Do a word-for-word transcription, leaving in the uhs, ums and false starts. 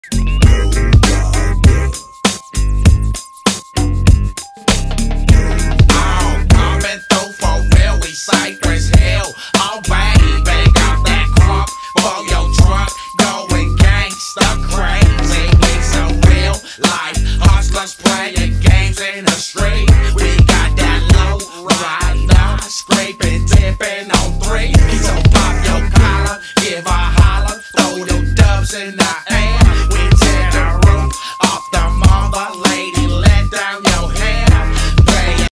Oh, coming through for real, we Cypress Hill. Oh baby, got that crunk for your trunk, going gangsta crazy. We so real life hustlers playing games in the street.